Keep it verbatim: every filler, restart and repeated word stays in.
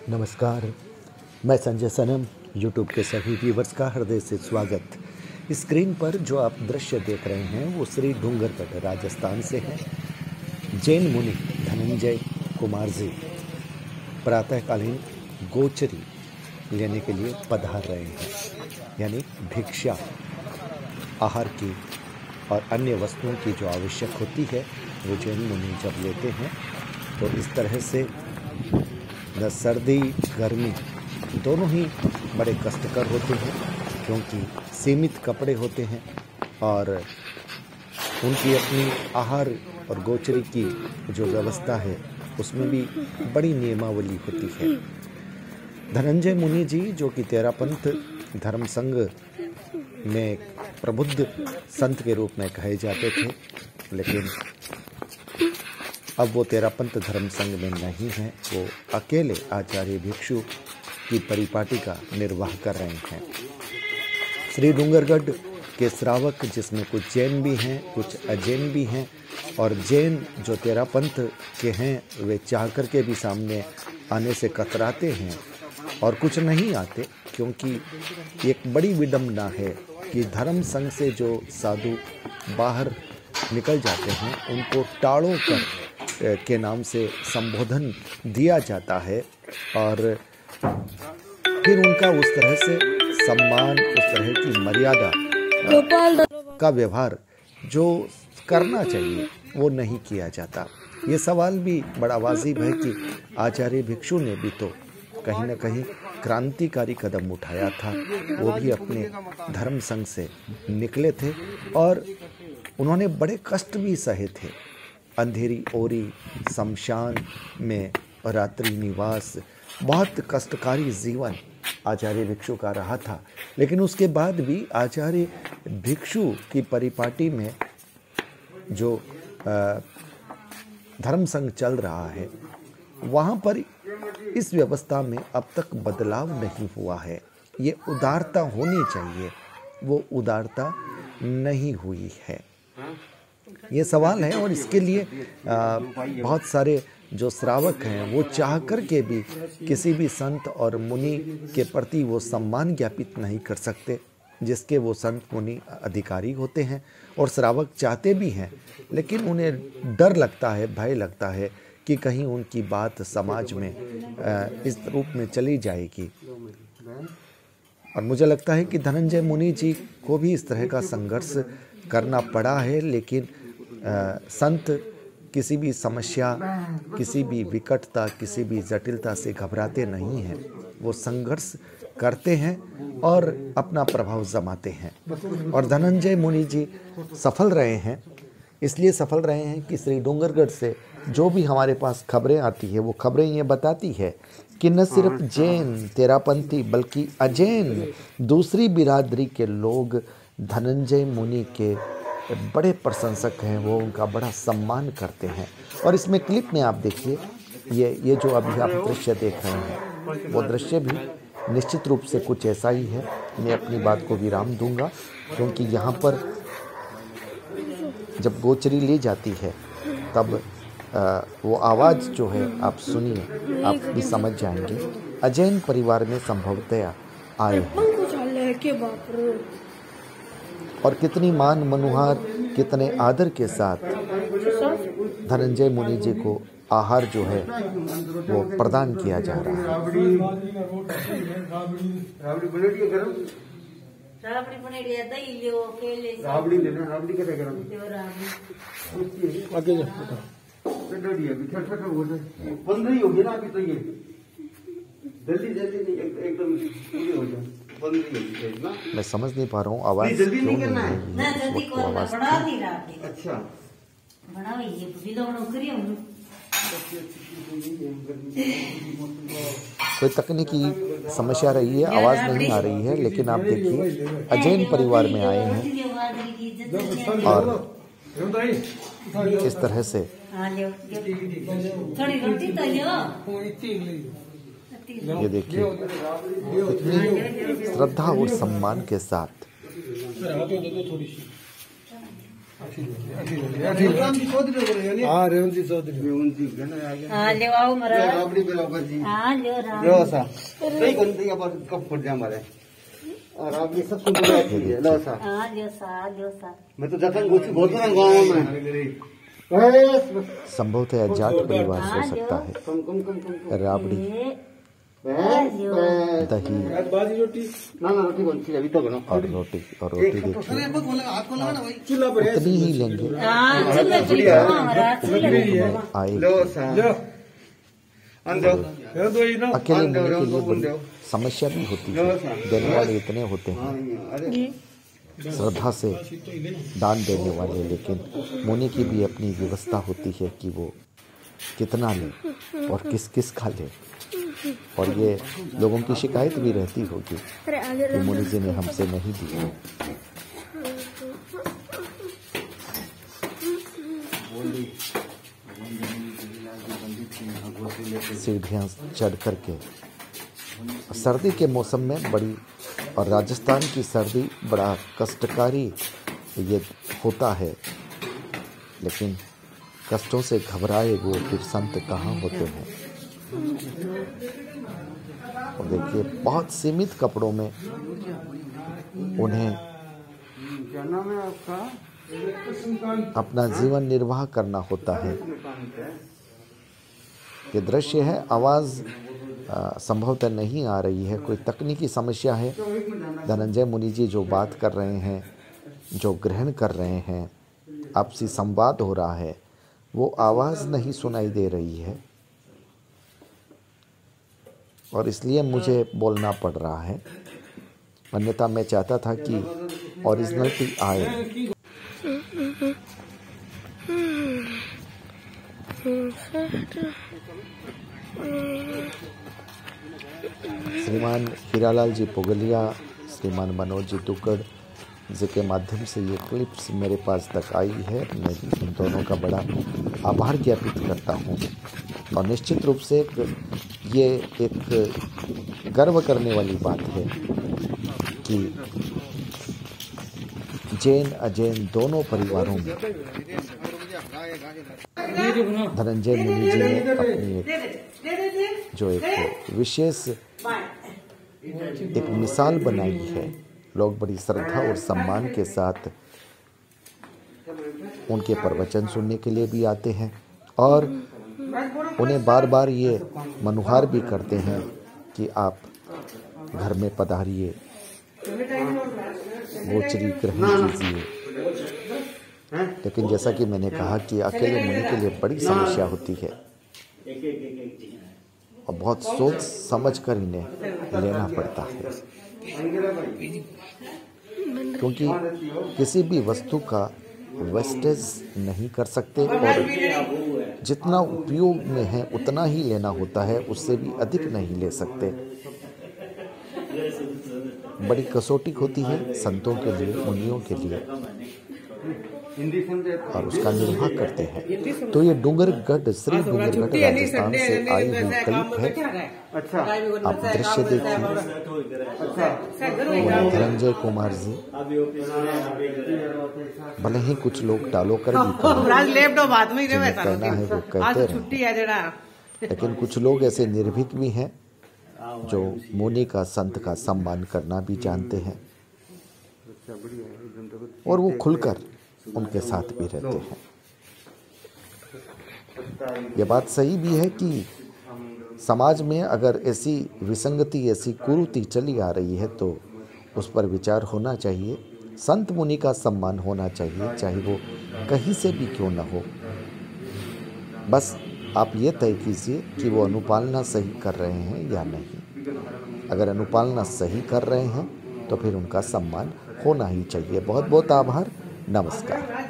नमस्कार, मैं संजय सनम। यूट्यूब के सभी व्यूवर्स का हृदय से स्वागत। स्क्रीन पर जो आप दृश्य देख रहे हैं वो श्री डूंगरगढ़ राजस्थान से है। जैन मुनि धनंजय कुमार जी प्रातःकालीन गोचरी लेने के लिए पधार रहे हैं, यानी भिक्षा आहार की और अन्य वस्तुओं की जो आवश्यक होती है वो जैन मुनि जब लेते हैं तो इस तरह से न सर्दी गर्मी दोनों ही बड़े कष्टकर होते हैं, क्योंकि सीमित कपड़े होते हैं और उनकी अपनी आहार और गोचरी की जो व्यवस्था है उसमें भी बड़ी नियमावली होती है। धनंजय मुनि जी जो कि तेरापंथ धर्म संघ में प्रबुद्ध संत के रूप में कहे जाते थे, लेकिन अब वो तेरापंथ धर्म संघ में नहीं है। वो अकेले आचार्य भिक्षु की परिपाटी का निर्वाह कर रहे हैं। श्री डूंगरगढ़ के श्रावक, जिसमें कुछ जैन भी हैं कुछ अजैन भी हैं, और जैन जो तेरापंथ के हैं वे चाह कर के भी सामने आने से कतराते हैं और कुछ नहीं आते, क्योंकि एक बड़ी विडंबना है कि धर्म संघ से जो साधु बाहर निकल जाते हैं उनको टाड़ों कर के नाम से संबोधन दिया जाता है और फिर उनका उस तरह से सम्मान, उस तरह की मर्यादा का व्यवहार जो करना चाहिए वो नहीं किया जाता। ये सवाल भी बड़ा वाजिब है कि आचार्य भिक्षु ने भी तो कहीं न कहीं क्रांतिकारी कदम उठाया था। वो भी अपने धर्म संघ से निकले थे और उन्होंने बड़े कष्ट भी सहे थे। अंधेरी ओरी शमशान में रात्रि निवास, बहुत कष्टकारी जीवन आचार्य भिक्षु का रहा था, लेकिन उसके बाद भी आचार्य भिक्षु की परिपाटी में जो धर्म संघ चल रहा है वहाँ पर इस व्यवस्था में अब तक बदलाव नहीं हुआ है। ये उदारता होनी चाहिए, वो उदारता नहीं हुई है। ये सवाल है और इसके लिए आ, बहुत सारे जो श्रावक हैं वो चाह कर के भी किसी भी संत और मुनि के प्रति वो सम्मान ज्ञापित नहीं कर सकते, जिसके वो संत मुनि अधिकारी होते हैं। और श्रावक चाहते भी हैं, लेकिन उन्हें डर लगता है, भय लगता है कि कहीं उनकी बात समाज में आ, इस रूप में चली जाएगी। और मुझे लगता है कि धनंजय मुनि जी को भी इस तरह का संघर्ष करना पड़ा है, लेकिन आ, संत किसी भी समस्या, किसी भी विकटता, किसी भी जटिलता से घबराते नहीं हैं। वो संघर्ष करते हैं और अपना प्रभाव जमाते हैं। और धनंजय मुनि जी सफल रहे हैं, इसलिए सफल रहे हैं कि श्री डूंगरगढ़ से जो भी हमारे पास खबरें आती है वो खबरें ये बताती है कि न सिर्फ जैन तेरापंथी बल्कि अजैन दूसरी बिरादरी के लोग धनंजय मुनि के बड़े प्रशंसक हैं, वो उनका बड़ा सम्मान करते हैं। और इसमें क्लिप में आप देखिए, ये ये जो अभी आप दृश्य देख रहे हैं वो दृश्य भी निश्चित रूप से कुछ ऐसा ही है। मैं अपनी बात को विराम दूंगा, क्योंकि यहाँ पर जब गोचरी ली जाती है तब आ, वो आवाज़ जो है आप सुनिए, आप भी समझ जाएंगे। अजैन परिवार में संभवतया आए हैं और कितनी मान मनुहार, कितने आदर के साथ धनंजय मुनि जी को आहार जो है वो प्रदान किया जा रहा है। मैं समझ नहीं पा रहा हूँ आवाज क्यों नहीं है इस वक्त आवाज अच्छा कोई तकनीकी समस्या रही है, आवाज नहीं आ रही है। लेकिन आप देखिए अजैन परिवार में आए हैं और इस तरह से ये देखिए कितनी श्रद्धा और सम्मान के साथ हाँ रेवंत जी चौधरी हाँ ले आओ मरा राबड़ी बराबर जी हाँ ले राम लो सा सही कर दिया पर कब फट जा हमारे और आप ये सब सुन रहे लो सा हाँ ले सा ले सा मैं तो जतन कुछ बोलता ना गाँव में संभवतः जाट परिवार हो सकता है। कम कम कम कम राबड़ी, दही बाजी रोटी ना ना रोटी बनती है अभी तो बनाओ और रोटी और रोटी देखिए चूल्हा पर है। उतनी ही लेंगे हाँ चुल्ला चुल्ला हमारा चुल्ला आए। लो सा लो अंदर ये दो ही ना अकेले मिलने के लिए बड़ी समस्या भी होती है। देने वाले इतने होते हैं अरे श्रद्धा से दान देने वाले, लेकिन मुनि की भी अपनी व्यवस्था होती है कि वो कितना ले और किस किस का ले। और ये लोगों की शिकायत भी रहती होगी कि मुनि जी ने हमसे नहीं दी। सीढ़ियाँ चढ़ करके सर्दी के मौसम में बड़ी, और राजस्थान की सर्दी बड़ा कष्टकारी ये होता है, लेकिन कष्टों से घबराए वो फिर संत कहाँ होते हैं। और देखिए बहुत सीमित कपड़ों में उन्हें क्या नाम है आपका अपना जीवन निर्वाह करना होता है। ये दृश्य है, आवाज़ संभवतः नहीं आ रही है, कोई तकनीकी समस्या है। धनंजय मुनि जी जो बात कर रहे हैं, जो ग्रहण कर रहे हैं, आपसी संवाद हो रहा है, वो आवाज़ नहीं सुनाई दे रही है और इसलिए मुझे बोलना पड़ रहा है। अन्यथा मैं चाहता था कि ओरिजिनलिटी आए। श्रीमान हीरालाल जी पोगलिया, श्रीमान मनोज जी दुक्कड़ जी के माध्यम से ये क्लिप्स मेरे पास तक आई है। मैं इन दोनों का बड़ा आभार ज्ञापित करता हूँ और निश्चित रूप से ये एक गर्व करने वाली बात है कि जैन अजैन दोनों परिवारों में धनंजय मुनि जी ने अपनी एक जो एक विशेष एक मिसाल बनाई है। लोग बड़ी श्रद्धा और सम्मान के साथ उनके प्रवचन सुनने के लिए भी आते हैं और उन्हें बार बार ये मनुहार भी करते हैं कि आप घर में पधारिए, गोचरी ग्रहण कीजिए। लेकिन जैसा कि मैंने कहा कि अकेले मुनि के लिए बड़ी समस्या होती है और बहुत सोच समझ कर इन्हें लेना पड़ता है, क्योंकि किसी भी वस्तु का वेस्टेज नहीं कर सकते और जितना उपयोग में है उतना ही लेना होता है, उससे भी अधिक नहीं ले सकते। बड़ी कसौटी होती है संतों के लिए, मुनियों के लिए, और उसका निर्वाह करते हैं। तो ये डूंगरगढ़, श्री डूंगरगढ़ राजस्थान से आई हुई क्लिप है। अच्छा आप दृश्य देखिए। धनंजय कुमार जी भले ही कुछ लोग टालो कर भी कहना है वो कहते रहे, लेकिन कुछ लोग ऐसे निर्भीक भी हैं जो मुनि का, संत का सम्मान करना भी जानते हैं और वो खुलकर उनके साथ भी रहते हैं। ये बात सही भी है कि समाज में अगर ऐसी विसंगति, ऐसी कुरीति चली आ रही है तो उस पर विचार होना चाहिए। संत मुनि का सम्मान होना चाहिए, चाहे वो कहीं से भी क्यों ना हो। बस आप ये तय कीजिए कि वो अनुपालना सही कर रहे हैं या नहीं। अगर अनुपालना सही कर रहे हैं तो फिर उनका सम्मान होना ही चाहिए। बहुत बहुत आभार, नमस्कार।